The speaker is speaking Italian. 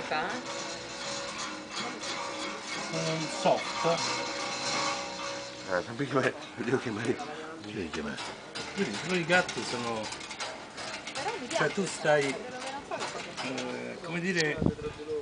fa? Soft. Sappi che devo chiamare. Chi devi chiamare? Quindi i gatti sono... Cioè tu stai, come dire,